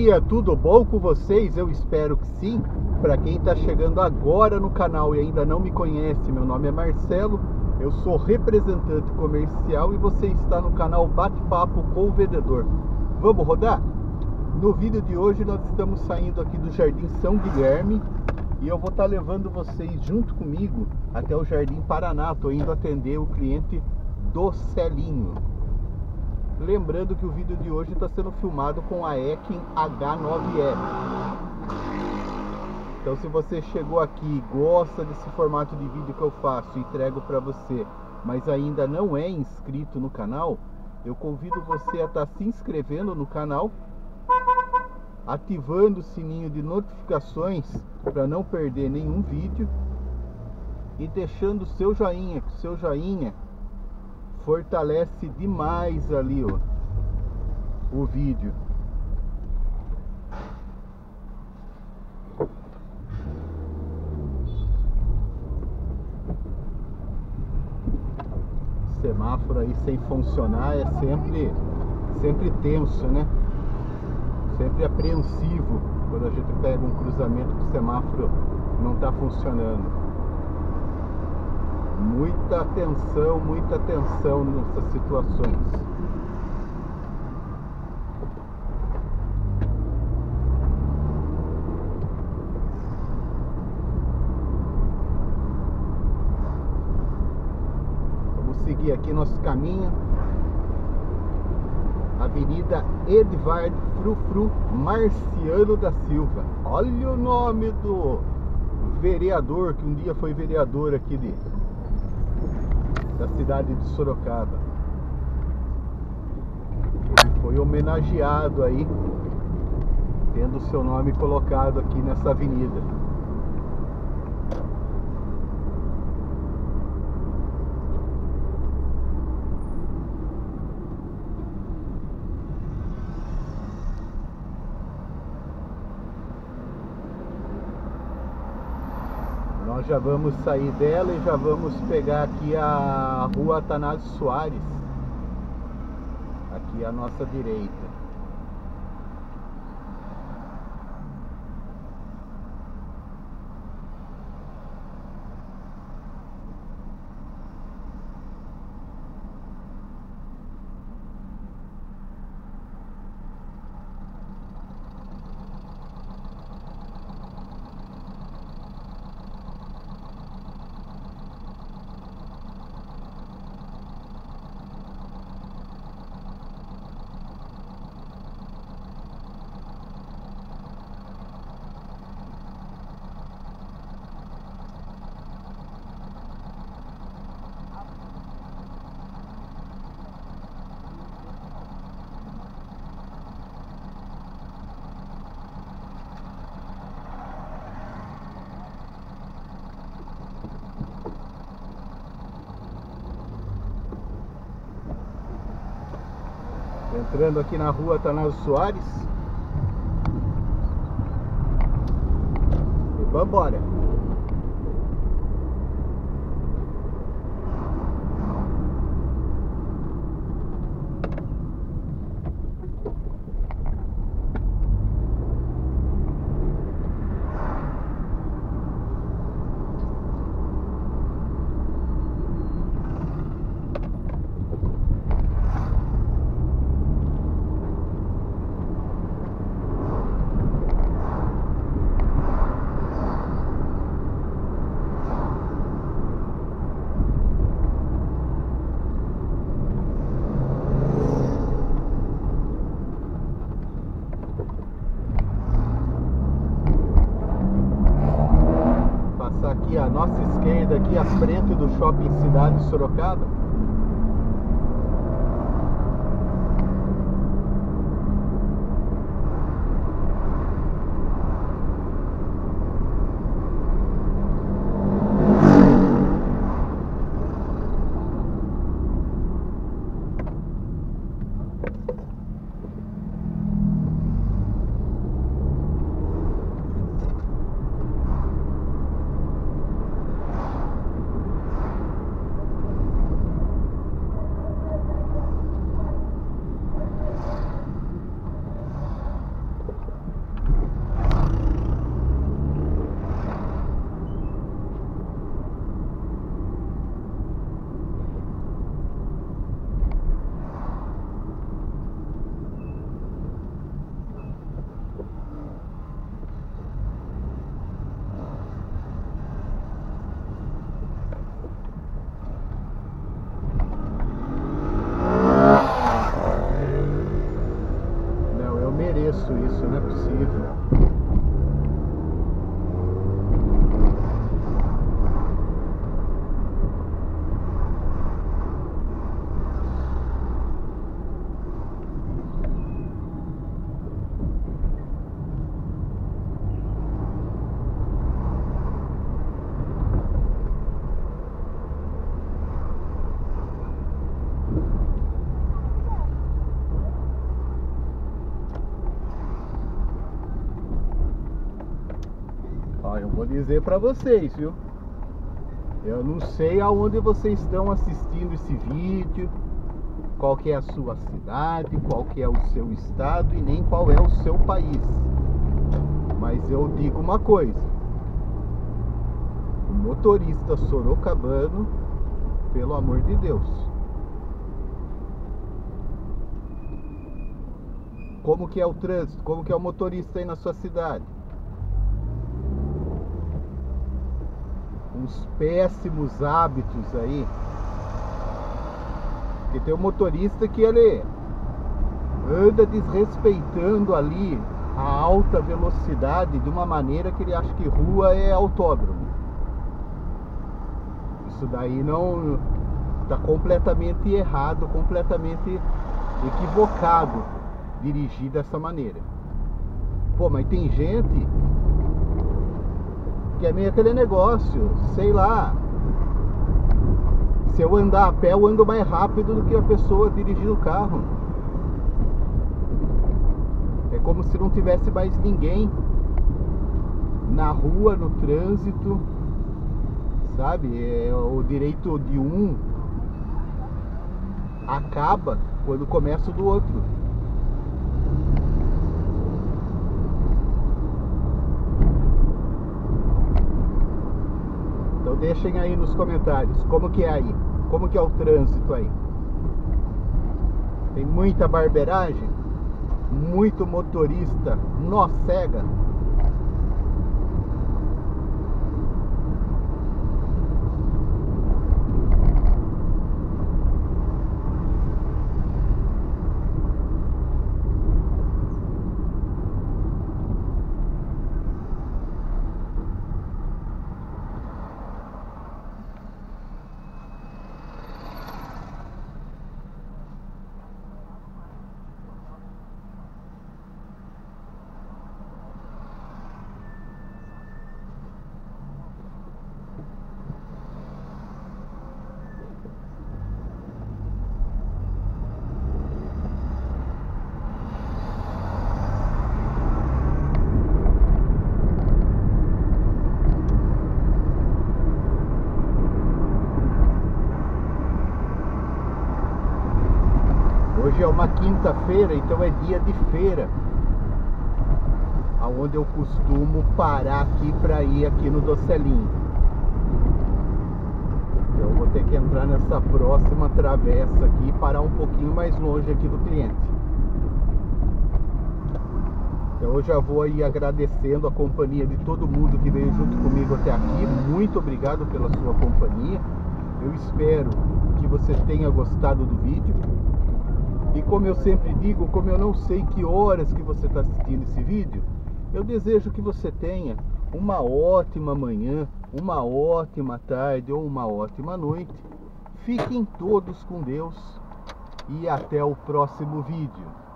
dia, tudo bom com vocês? Eu espero que sim. Para quem está chegando agora no canal e ainda não me conhece, meu nome é Marcelo, eu sou representante comercial e você está no canal Bate-Papo com o Vendedor. Vamos rodar? No vídeo de hoje nós estamos saindo aqui do Jardim São Guilherme e eu vou estar levando vocês junto comigo até o Jardim Paraná. Estou indo atender o cliente do Celinho. Lembrando que o vídeo de hoje está sendo filmado com a Ekin H9R. Então, se você chegou aqui e gosta desse formato de vídeo que eu faço e entrego para você, mas ainda não é inscrito no canal, eu convido você a estar se inscrevendo no canal, ativando o sininho de notificações para não perder nenhum vídeo e deixando o seu joinha, que o seu joinha fortalece demais ali o vídeo. Semáforo aí sem funcionar é sempre tenso, né? Sempre apreensivo quando a gente pega um cruzamento que o semáforo não está funcionando. Muita atenção nessas situações. Vamos seguir aqui nosso caminho. Avenida Edvard Frufru Marciano da Silva. Olha o nome do vereador que um dia foi vereador aqui da cidade de Sorocaba. Ele foi homenageado aí, tendo seu nome colocado aqui nessa avenida. Nós já vamos sair dela e já vamos pegar aqui a rua Atanásio Soares, aqui à nossa direita. Entrando aqui na rua Atanásio Soares. E vambora! Aqui à nossa esquerda, aqui à frente do Shopping Cidade Sorocaba. Ó, eu vou dizer pra vocês, viu? Eu não sei aonde vocês estão assistindo esse vídeo, qual que é a sua cidade, qual que é o seu estado e nem qual é o seu país. Mas eu digo uma coisa: o motorista sorocabano, pelo amor de Deus, como que é o trânsito? Como que é o motorista aí na sua cidade? Uns péssimos hábitos aí. Porque tem um motorista que ele anda desrespeitando ali a alta velocidade de uma maneira que ele acha que rua é autódromo. Isso daí não está completamente errado, completamente equivocado dirigir dessa maneira. Pô, mas tem gente que é meio aquele negócio, sei lá, se eu andar a pé eu ando mais rápido do que a pessoa dirigindo o carro. É como se não tivesse mais ninguém na rua, no trânsito, sabe? O direito de um acaba quando começa o do outro. Então deixem aí nos comentários como que é aí, como que é o trânsito aí. Tem muita barbeiragem, muito motorista nó cega. Hoje é uma quinta-feira, então é dia de feira, aonde eu costumo parar aqui para ir aqui no Docelinho. Eu vou ter que entrar nessa próxima travessa aqui e parar um pouquinho mais longe aqui do cliente. Então eu já vou aí agradecendo a companhia de todo mundo que veio junto comigo até aqui. Muito obrigado pela sua companhia. Eu espero que você tenha gostado do vídeo. E como eu sempre digo, como eu não sei que horas que você está assistindo esse vídeo, eu desejo que você tenha uma ótima manhã, uma ótima tarde ou uma ótima noite. Fiquem todos com Deus e até o próximo vídeo.